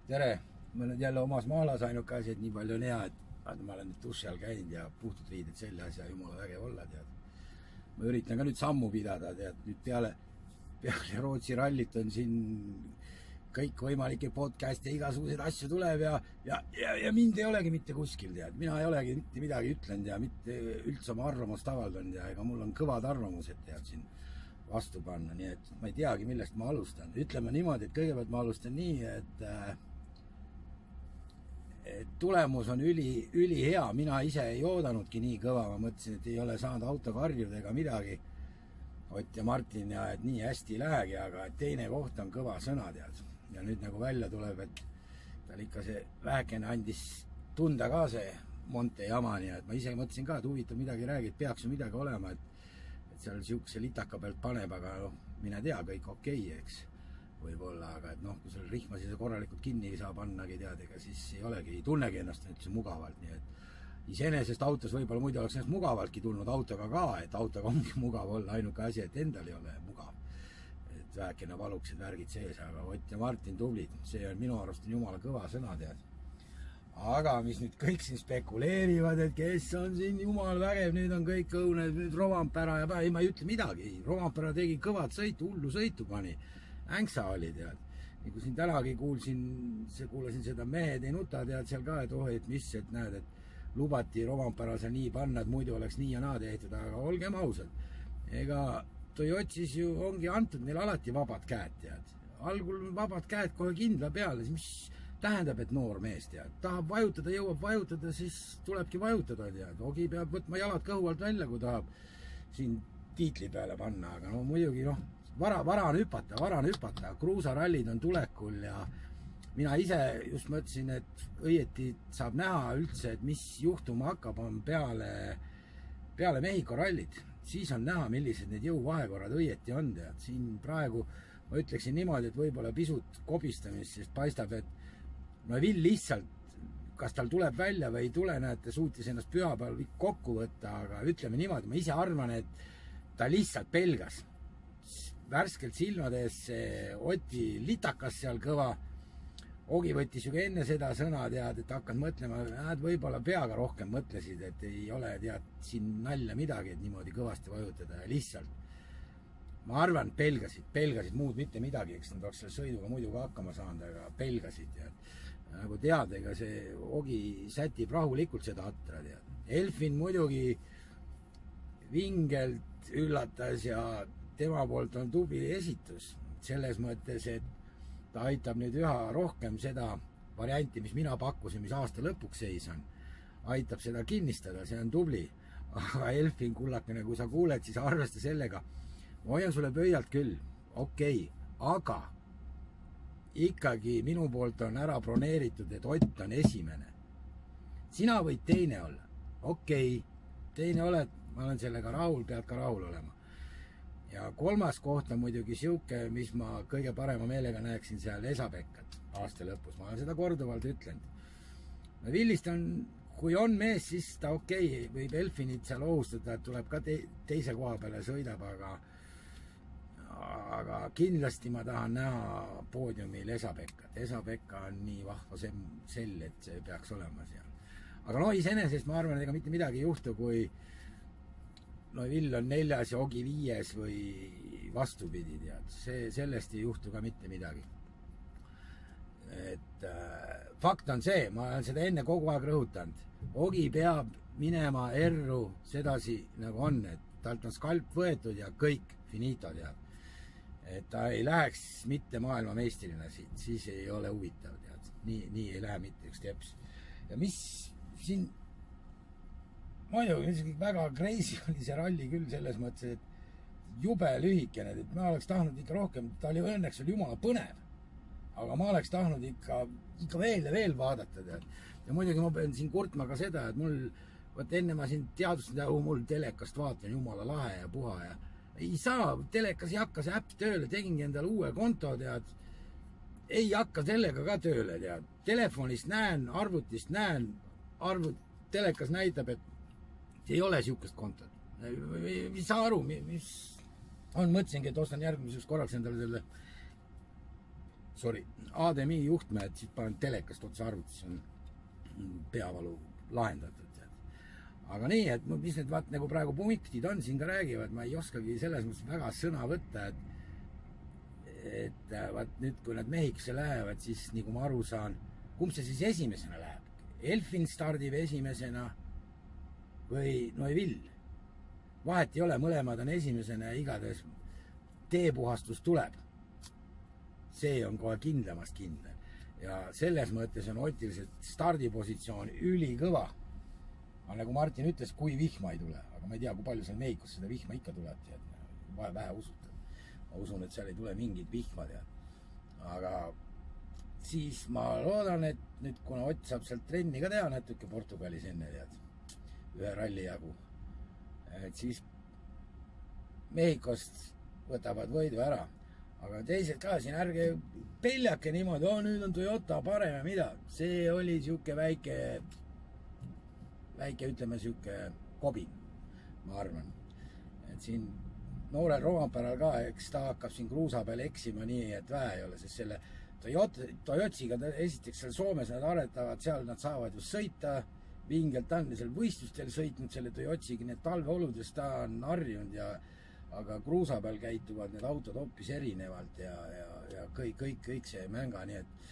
Tere, ma olen jälle omas maalas ainuke asi, et nii palju on hea, et ma olen nüüd duši all käinud ja puhtad riided seljas ja jumala vägev olla, tead. Ma üritan ka nüüd sammu pidada, tead, nüüd peale Rootsi rallit on siin kõikvõimalikke podcast'e ja igasuguseid asju tuleb ja mind ei olegi mitte kuskil, tead. Mina ei olegi mitte midagi ütlenud ja mitte üldse oma arvamust avaldanud ja ega mul on kõvad arvamused, tead, siin vastu panna, nii et ma ei teagi, millest ma alustan. Ütleme niimoodi, et kõigepealt ma alustan nii, et tulemus on üli hea. Mina ise ei oodanudki nii kõva, ma mõtlesin, et ei ole saanud autoga harjuda ega midagi. Ott ja Martin ja et nii hästi ei lähegi, aga teine koht on kõva sõna, tead. Ja nüüd nagu välja tuleb, et tal ikka see vähekene andis tunda ka see Monte jama, nii et ma ise mõtlesin ka, et huvitav midagi räägid, peaks ju midagi olema, et seal siukse litaka pealt paneb, aga noh, mine tea, kõik okei, eks võib-olla, aga et noh, kui seal rihmasi korralikult kinni ei saa pannagi, tead, ega siis ei olegi, ei tunnegi ennast üldse mugavalt, nii et iseenesest autos võib-olla muidu oleks ennast mugavaltki tulnud autoga ka, et autoga ongi mugav olla, ainuke asi, et endal ei ole mugav. Et vähekene valuksid värgid sees, aga Ott ja Martin tublid, see on minu arust jumala kõva sõna, tead. Aga mis nüüd kõik siin spekuleerivad, et kes on siin jumal vägev, nüüd on kõik õuned, nüüd Rovanpera ja ei, ma ei ütle midagi, Rovanpera tegi kõvad sõitu, hullu sõitu pani. Ängsa oli, tead. Nii kui siin tänagi kuulasin seda Mehed ei nuta, tead seal ka, et oh, et mis, et näed, et lubati Rovanperase nii panna, et muidu oleks nii ja naa tehtud, aga olgem ausad. Ega Toyotis ju ongi antud neil alati vabad käed, tead. Algul vabad käed kohe kindla peale, mis tähendab, et noor mees, tead. Tahab vajutada, jõuab vajutada, siis tulebki vajutada, tead. Ogi peab võtma jalad kõhu alt välja, kui tahab siin tiitli peale panna, aga no muidugi, noh, vara on hüpata, kruusarallid on tulekul ja mina ise just mõtlesin, et õieti saab näha üldse, et mis juhtuma hakkab on peale Mehhiko rallit. Siis on näha, millised need jõuvahekorrad õieti on, tead. Siin praegu ma ütleksin niimoodi, et võib-olla pisut kobistamist, sest paistab, et Vill lihtsalt, kas tal tuleb välja või ei tule, näete, suutis ennast pühapäeval kokku võtta, aga ütleme niimoodi, ma ise arvan, et ta lihtsalt pelgas. Värskelt silmades Oti litakas seal kõva. Ogi võttis ju enne seda sõna, tead, et hakkad mõtlema, nad võib-olla peaga rohkem mõtlesid, et ei ole, tead, siin nalja midagi, et niimoodi kõvasti vajutada ja lihtsalt. Ma arvan, pelgasid muud mitte midagi, eks nad oleks selle sõiduga muidu ka hakkama saanud, aga pelgasid, tead. Nagu tead, ega see Ogi sätib rahulikult seda atra, tead. Elfin muidugi vingelt üllatas ja tema poolt on tubli esitus. Selles mõttes, et ta aitab nüüd üha rohkem seda varianti, mis mina pakkusin, mis aasta lõpuks seisan. Aitab seda kinnistada, see on tubli. Aga Elfin kullakene, kui sa kuuled, siis arvesta sellega. Ma hoian sulle pöialt küll, okei, aga ikkagi minu poolt on ära broneeritud, et Ott on esimene. Sina võid teine olla. Okei, teine oled, ma olen sellega rahul, pead ka rahul olema. Ja kolmas koht on muidugi siuke, mis ma kõige parema meelega näeksin seal Esapekkat aasta lõpus. Ma olen seda korduvalt ütlenud. Villist on, kui on mees, siis ta okei, võib Elfinit seal ohustada, et tuleb ka teise koha peale sõidab, aga kindlasti ma tahan näha poodiumil Esapekkat. Esapekka on nii vahva sell, et see peaks olema seal. Aga no iseenesest ma arvan, et ega mitte midagi ei juhtu, kui Vill on 4. ja Ogi 5. või vastupidi, tead. Sellest ei juhtu ka mitte midagi. Et fakt on see, ma olen seda enne kogu aeg rõhutanud. Ogi peab minema erru sedasi nagu on, et talt on skalp võetud ja kõik finito, tead. Et ta ei läheks mitte maailmameistrina siit, siis ei ole huvitav, tead. Nii ei lähe mitte üks teps. Ja mis siin muidugi väga crazy oli see ralli küll selles mõttes, et jube lühikene, et ma oleks tahtnud ikka rohkem, ta oli õnneks oli jumala põnev, aga ma oleks tahtnud ikka veel ja veel vaadata, tead. Ja muidugi ma pean siin kurtma ka seda, et mul, enne ma siin teadustan, mul telekast vaatan jumala lahe ja puha ja ei saa, telekas ei hakka see äpp tööle, tegingi endale uue konto, tead. Ei hakka sellega ka tööle, tead. Telefonist näen, arvutist näen, telekas näitab, et ei ole siukest kontot. Ei saa aru, mis on, mõtlesingi, et ostan järgmiseks korraks endale selle ADMi juhtmed, siis panen telekast otsa arvutis, on peavalu lahendatud. Aga nii, et mis need vaat nagu praegu punktid on, siin ka räägivad, ma ei oskagi selles mõttes väga sõna võtta, et vaat nüüd, kui nad Mehhikosse lähevad, siis nagu ma aru saan, kumb see siis esimesena läheb? Elfin stardib esimesena või Neuville? Vahet ei ole, mõlemad on esimesena ja igatahes teepuhastus tuleb. See on kohe kindlamast kindel. Ja selles mõttes on Otil see stardipositsioon ülikõva. Aga nagu Martin ütles, kui vihma ei tule, aga ma ei tea, kui palju seal Mehhikos seda vihma ikka tuleb, vähe usutud. Ma usun, et seal ei tule mingid vihma, aga siis ma loodan, et nüüd, kuna Ott saab sealt trenni ka teha natuke Portugalis enne, ühe ralli jagu, et siis Mehhikost võtavad võidu ära. Aga teised ka siin, ärge peljake niimoodi, nüüd on Toyota parem ja mida. See oli siuke väike, ütleme, siuke kobin, ma arvan. Et siin noorel Rovanperal ka, eks ta hakkab siin kruusa peal eksima nii, et vähe ei ole, sest selle Toyotsiga esiteks seal Soomes nad aretavad, seal nad saavad ju sõita, vingelt on seal võistlustel sõitnud selle Toyotsiga, need talveoludes ta on harjunud aga kruusa peal käituvad need autod hoopis erinevalt ja kõik see mänga, nii et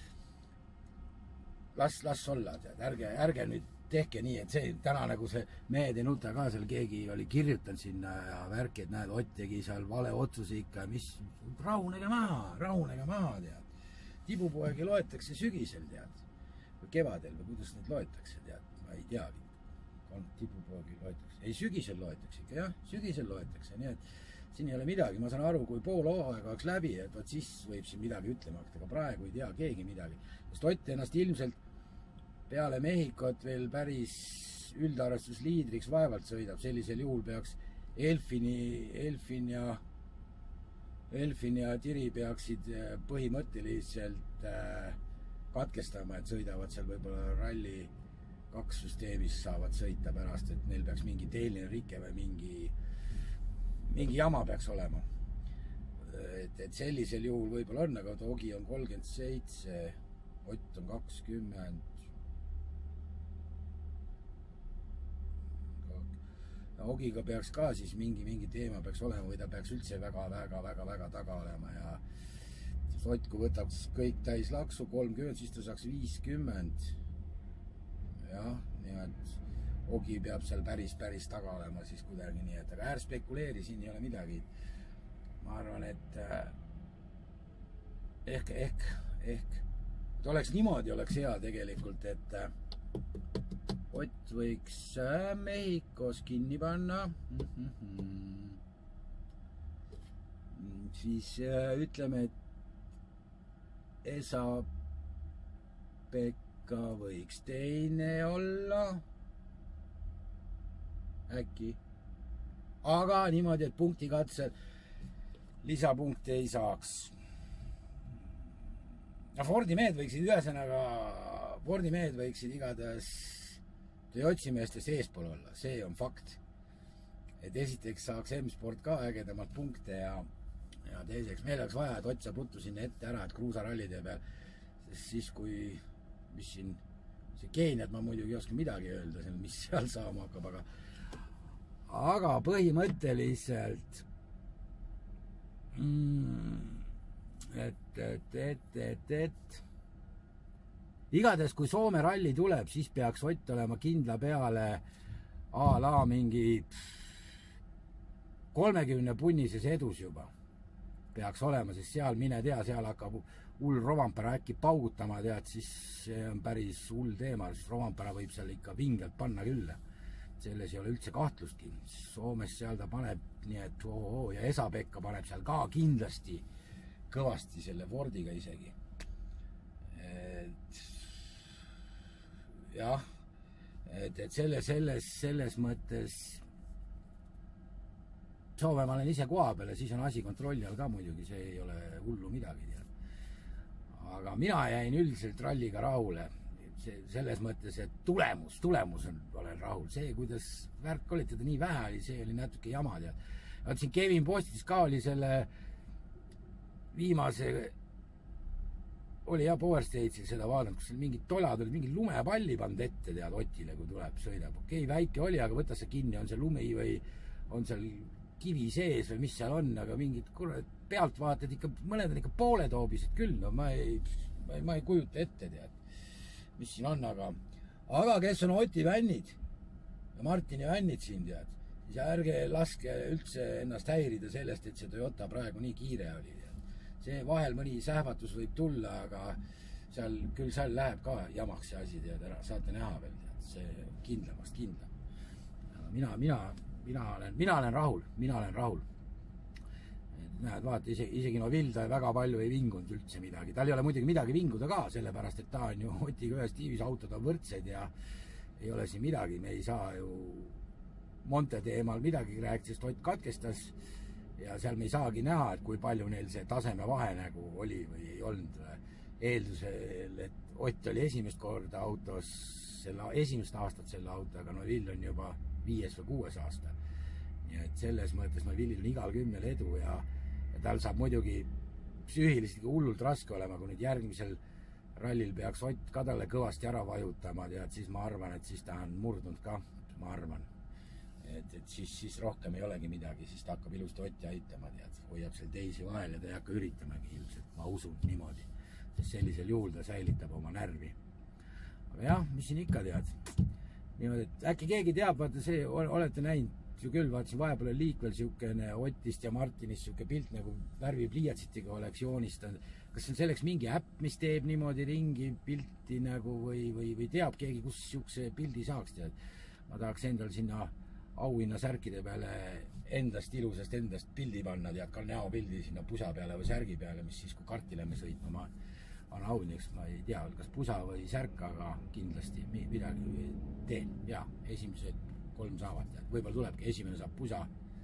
las olla, ärge nüüd tehke nii, et see täna nagu see mehed ei nuta ka seal, keegi oli kirjutanud sinna ja värki, et näed, Ott tegi seal vale otsuse ikka, mis rahunege maha, tibupoegi loetakse sügisel, või kevadel või kuidas neid loetakse, ma ei teagi, tibupoegi loetakse, ei sügisel loetakse ikka, jah, sügisel loetakse, nii et siin ei ole midagi, ma saan aru, kui pool hooaega oleks läbi, et võt siis võib siin midagi ütlema hakata, aga praegu ei tea keegi midagi, sest Ott ennast ilmselt peale Mehhikot veel päris üldarvestusliidriks vaevalt sõidab, sellisel juhul peaks Elfin ja Tiri peaksid põhimõtteliselt katkestama, et sõidavad seal võib-olla ralli 2 süsteemis saavad sõita pärast, et neil peaks mingi tehniline rike või mingi jama peaks olema. Et sellisel juhul võib-olla on, aga Ogi on 37, Ott on 20. Ogiga peaks ka siis mingi teema peaks olema või ta peaks üldse väga taga olema ja Ott, kui võtaks kõik täis laksu 30, siis ta saaks 50. Jah, nii et Ogi peab seal päris taga olema siis kuidagi nii, et aga spekuleeri, siin ei ole midagi. Ma arvan, et et oleks niimoodi, oleks hea tegelikult, et Ott võiks Mehhikos kinni panna. Siis ütleme, et Esa-Pekka võiks teine olla. Äkki. Aga niimoodi, et punktikatsel lisapunkte ei saaks. Fordi mehed võiksid igatahes Toyotsi meestest eespool olla, see on fakt. Et esiteks saaks M-Sport ka ägedamalt punkte ja teiseks meil oleks vaja, et Ott saab ruttu sinna ette ära, et kruusarallide peal, sest siis kui, mis siin, see Keeniat ma muidugi ei oska midagi öelda, mis seal saama hakkab, aga põhimõtteliselt igatahes, kui Soome ralli tuleb, siis peaks Ott olema kindla peale a la mingi 30 punnises edus juba. Peaks olema, sest seal mine tea, seal hakkab hull Rovanpera äkki paugutama, siis see on päris hull teema, sest Rovanpera võib seal ikka vingelt panna küll. Selles ei ole üldse kahtlustki. Soomes seal ta paneb nii, et ja Esa-Pekka paneb seal ka kindlasti kõvasti selle Fordiga isegi. Jah, et selles mõttes Soome ma olen ise koha peale, siis on asi kontrolli all ka muidugi, see ei ole hullu midagi. Aga mina jäin üldiselt ralliga rahule. Selles mõttes, et tulemus olen rahul. See, kuidas värk oli, teda nii vähe oli, see oli natuke jama. Siin Kevin Postis ka oli selle viimase oli jah Power Stage'il seda vaadanud, kus mingid tolad olid, mingi lumepalli pannud ette, tead, Otile, kui tuleb, sõidab. Okei, väike oli, aga võta see kinni, on see lumi või on seal kivi sees või mis seal on, aga mingid pealt vaatad ikka, mõned on ikka pooled hoobised küll, no ma ei kujuta ette, tead, mis siin on, aga kes on Oti vännid ja Martini vännid siin, tead, siis ärge laske üldse ennast häirida sellest, et see Toyota praegu nii kiire oli. See vahel mõni sähvatus võib tulla, aga küll seal läheb ka jamaks see asi, tead, ära saate näha veel, tead, see kindlamast kindlam. Mina olen rahul. Näed, vaata, isegi no Vilda väga palju ei vingunud üldse midagi. Tal ei ole muidugi midagi vinguda ka, sellepärast, et ta on ju Otiga ühes tiivis, autod on võrdsed ja ei ole siin midagi. Me ei saa ju Monte teemal midagi rääkida, sest Ott katkestas ja seal me ei saagi näha, et kui palju neil see taseme vahe nagu oli või ei olnud. Eeldusel, et Ott oli esimest korda autos, esimest aastat selle autoga, no Vill on juba 5. või 6. aasta. Nii et selles mõttes no Villil on igal 10 edu ja tal saab muidugi psüühiliselt hullult raske olema, kui nüüd järgmisel rallil peaks Ott ka talle kõvasti ära vajutama, tead, siis ma arvan, et siis ta on murdunud ka, ma arvan. Et siis rohkem ei olegi midagi, siis ta hakkab ilusti Otti aitama, tead, hoiab seal teisi vahel ja ta ei hakka üritamagi ilmselt, ma usun niimoodi, sest sellisel juhul ta säilitab oma närvi. Aga jah, mis siin ikka, tead, niimoodi, et äkki keegi teab, vaata see, olete näinud ju küll, vaatasin vahepeal liikvel siukene Otist ja Martinist siuke pilt nagu värvipliiatsitiga oleks joonistanud. Kas on selleks mingi äpp, mis teeb niimoodi ringi pilti nagu või teab keegi, kus siukse pildi saaks, tead? Ma tahaks endal sinna auhinna särkide peale endast pildi panna, tead, ka näopildi sinna pusa peale või särgi peale, mis siis, kui karti lähme sõitma, ma on auhinnaks, ma ei tea, kas pusa või särk, aga kindlasti midagi teen. Ja, esimesed 3 saavad, tead. Võib-olla tulebki, esimene saab pusa,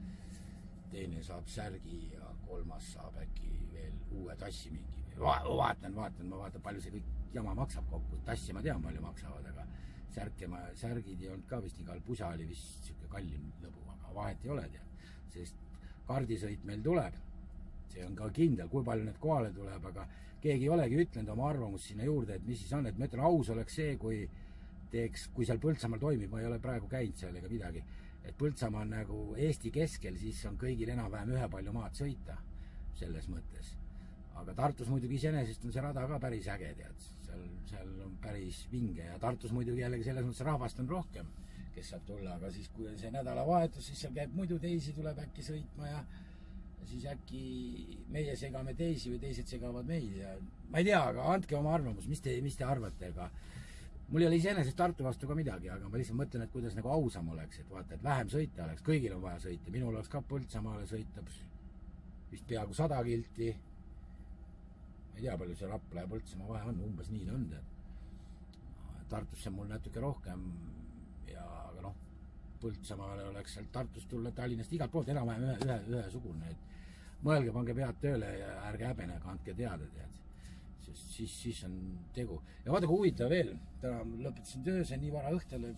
teine saab särgi ja 3. saab äkki veel uue tassi mingi. Vaatan, ma vaatan, palju see kõik jama maksab kokku. Tassi ma tean, palju maksavad, aga särgid ei olnud ka vist igal, pusa oli vist siuke kallim lõbu, aga vahet ei ole, tead. Sest kardisõit meil tuleb. See on ka kindel, kui palju need kohale tuleb, aga keegi ei olegi ütlenud oma arvamust sinna juurde, et mis siis on, et ma ütlen, aus oleks see, kui seal Põltsamaal toimib, ma ei ole praegu käinud seal ega midagi, et Põltsamaa on nagu Eesti keskel, siis on kõigil enam-vähem ühepalju maad sõita selles mõttes. Aga Tartus muidugi iseenesest on see rada ka päris äge, tead. Seal on päris vinge ja Tartus muidugi jällegi selles mõttes rahvast on rohkem, kes saab tulla, aga siis kui on see nädalavahetus, siis seal käib muidu teisi, tuleb äkki sõitma ja siis äkki meie segame teisi või teised segavad meid ja ma ei tea, aga andke oma arvamus, mis te arvate, aga mul ei ole iseenesest Tartu vastu ka midagi, aga ma lihtsalt mõtlen, et kuidas nagu ausam oleks, et vaata, et vähem sõita oleks, kõigil on vaja sõita, minul oleks ka Põltsamaale sõita vist peaaegu 100 kilti. Ma ei tea, palju see Rapla ja Põltsamaa vahe on, umbes nii ta on, tead. Tartusse mul natuke rohkem ja aga noh, Põltsamaale oleks sealt Tartust tulla Tallinnast igalt poolt enam-vähem ühesugune, et mõelge, pange pead tööle ja ärge häbenega, andke teada, tead. Siis on tegu. Ja vaata, kui huvitav veel, täna lõpetasin töö, see nii vara õhtele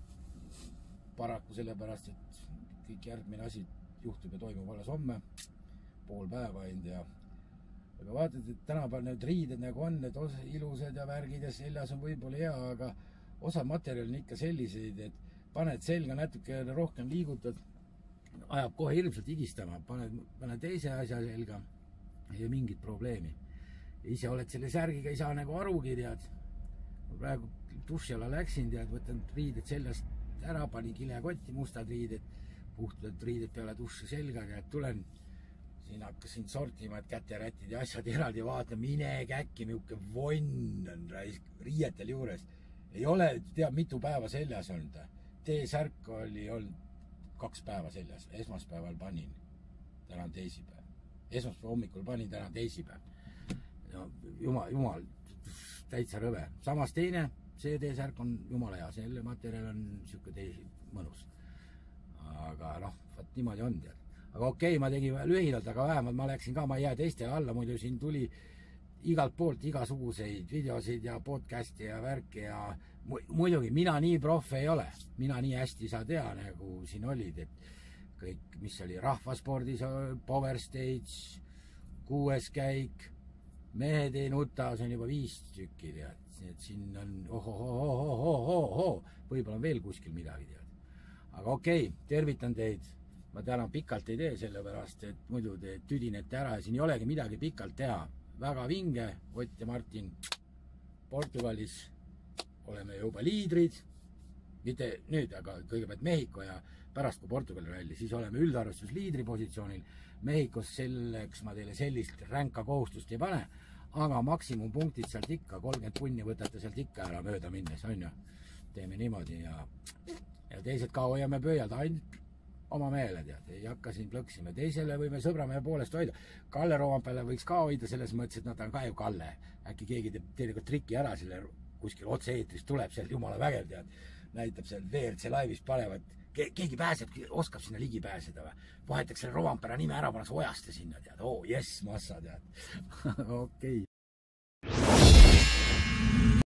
paraku sellepärast, et kõik järgmine asi juhtub ja toimub alles homme, pool päeva ainult ja aga vaatad, et tänapäeval need riided nagu on, need ilusad ja värgid ja seljas on võib-olla hea, aga osa materjal on ikka selliseid, et paned selga natuke rohkem liigutad, ajab kohe hirmsalt higistama, paned teise asja selga, ei ole mingit probleemi. Ja ise oled selle särgiga, ei saa nagu arugi, tead. Ma praegu duši alla läksin, tead, võtan riided seljast ära, panin kilekotti, mustad riided, puhtad riided peale duši selga, tead, tulen, siin hakkasin sortima, et käterätid ja asjad eraldi vaatan, mine käkki, miuke vonn on riietel juures. Ei ole, teab, mitu päeva seljas olnud. T-särk oli olnud 2 päeva seljas, esmaspäeval panin, täna on teisipäev. Esmaspäeva hommikul panin, täna on teisipäev. No, jumal, täitsa rõve. Samas teine, see T-särk on jumala hea, selle materjal on siuke teisi mõnus. Aga noh, vaat niimoodi on tead. Aga okei, ma tegin lühidalt, aga vähemalt ma läksin ka, ma ei jää teistele alla, muidu siin tuli igalt poolt igasuguseid videosid ja podcasti ja värki ja muidugi mina nii proff ei ole. Mina nii hästi sa tea, nagu siin olid, et kõik, mis oli rahvaspordis, Power Stage, 6. käik, mehed ei nuta, see on juba 5 tükki, tead. Nii et siin on ohohohohohohoho, võib-olla on veel kuskil midagi, tead. Aga okei, tervitan teid. Ma täna pikalt ei tee, sellepärast, et muidu te tüdinete ära ja siin ei olegi midagi pikalt teha. Väga vinge, Ott ja Martin Portugalis oleme juba liidrid. Mitte nüüd, aga kõigepealt Mehhiko ja pärast kui Portugali ralli, siis oleme üldarvestus liidri positsioonil. Mehhikos selleks ma teile sellist ränka kohustust ei pane, aga maksimumpunktid sealt ikka, 30 punni võtate sealt ikka ära mööda minnes, on ju. Teeme niimoodi ja teised ka hoiame pöialt ainult oma meele, tead, ei hakka siin plõksima. Teisele võime sõbramehe poolest hoida. Kalle Roompääle võiks ka hoida selles mõttes, et nad on ka ju Kalle. Äkki keegi teeb tegelikult triki ära selle kuskil otse-eetris tuleb seal jumala vägev, tead. Näitab seal WRC laivis panevad. Keegi pääseb, oskab sinna ligi pääseda või? Vahetaks selle Roompääle nime ära, panas ojaste sinna, tead. Oh, jess, massa, tead. Okei.